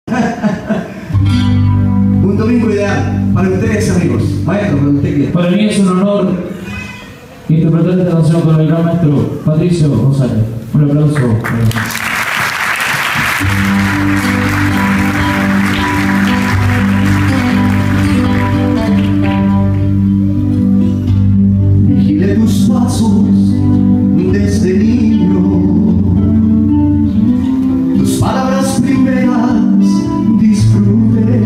Un domingo ideal para ustedes, amigos. Maestro, cuando usted quiera. Para mí es un honor interpretar esta canción con el gran maestro Patricio González. Un aplauso. Vigilé tus pasos desde niño, tus palabras primeras disfruté.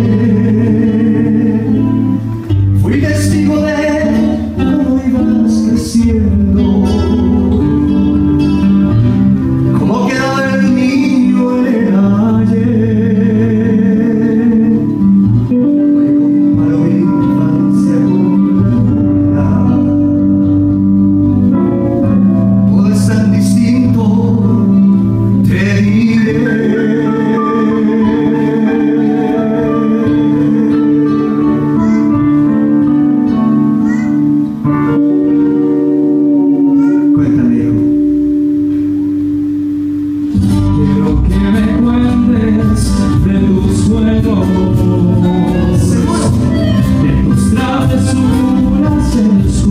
Fui testigo de cómo ibas creciendo, cómo quedaba el niño en el ayer. Hoy comparo mi infancia con la tuya. Todo es tan distinto, te diré. Cuéntame, hijo. Quiero que me cuentes de tus juegos, ¿Seguro? de tus travesuras en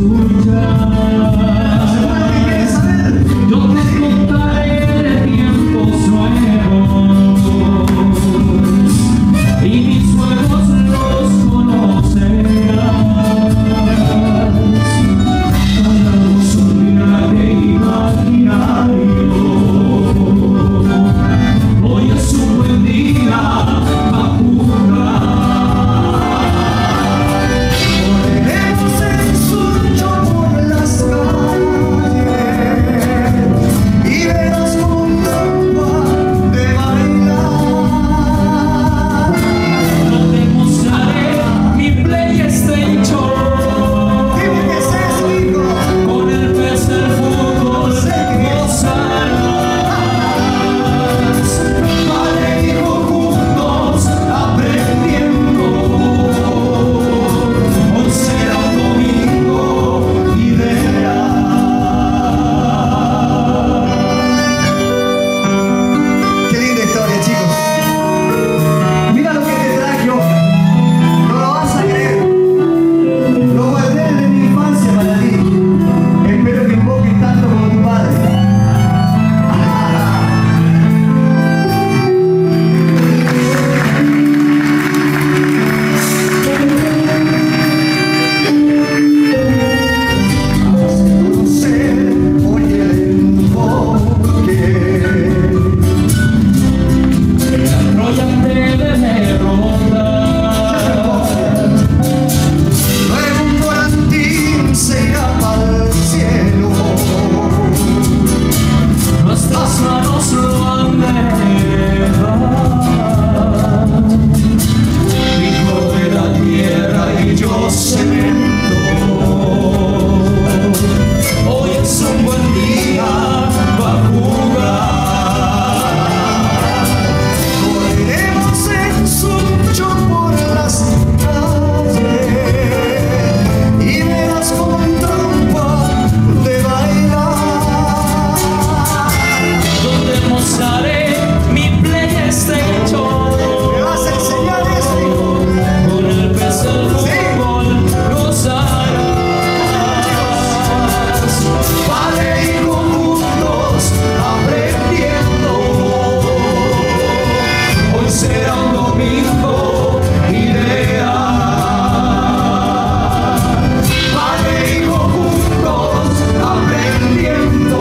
¿Seguro que quieres saber? yo te contaré de tiempos nuevos y mis juegos los conocerás. Hablamos un viaje imaginario. Hoy es un buen día para jugar. Correremos en surcho por las calles y verás como un trompa de bailar. No te mostraré mi PlayStation. Dime qué es eso, hijo. Con el pez del fútbol gozarás. Padre e hijo juntos aprendiendo. Hoy será un domingo ideal. Qué linda historia, chicos. Mira lo que te traje hoy. No lo vas a creer. Lo guardé desde mi infancia para ti. Espero que invoques tanto como tu padre. Conocer hoy el enfoque. Troya te debe rondar. Luego un volantín se irá al cielo. Nuestras manos lo han de llevar. Hijo de la tierra y yo cemento. Hoy es un buen día para jugar. Correremos en surcho por las calles y verás como en trompa de bailar. Donde mostraré mi PlayStation. ¿Me vas a enseñar esto, hijo? Con el peso del fútbol gozarás. Padre e hijo juntos aprendiendo. Hoy será un domingo ideal. Padre e hijo juntos aprendiendo.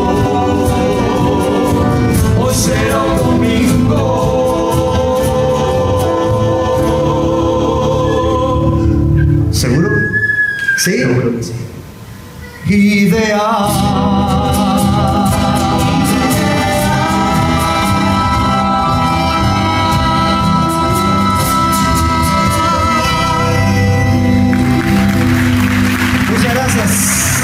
Hoy será un domingo. ¿Seguro? ¿Sí? Seguro que sí. Ideal. Muchas gracias.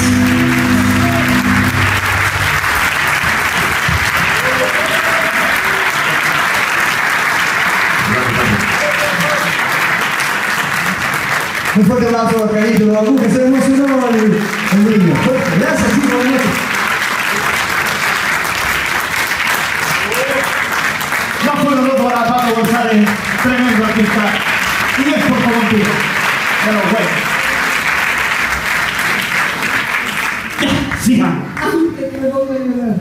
Un fuerte aplauso a Carito Babú, que se emocionó el niño. Gracias, chicos. No fueron los para Pablo González, tremendo artista. Y es por contigo. Pero bueno. Ya, sigan. Aunque me pongo a llorar.